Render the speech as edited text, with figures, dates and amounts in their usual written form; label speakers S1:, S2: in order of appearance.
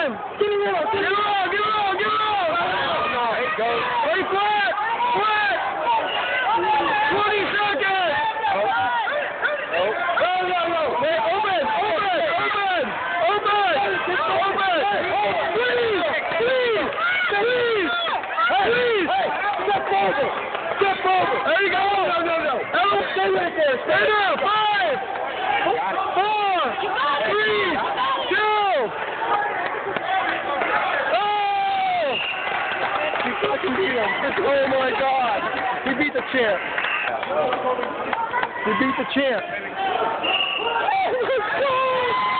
S1: time! Get it on! Get it on! Get it on! Get it on! No, it goes. Stay flat! Flat! 20 seconds! No. Man, open! Please! Step over! There you go! No. Don't stay right there! Stay there! 5, 4, 3, 2. Oh! He fucking beat him. Oh my God! He beat the champ. He beat the champ. Oh my God!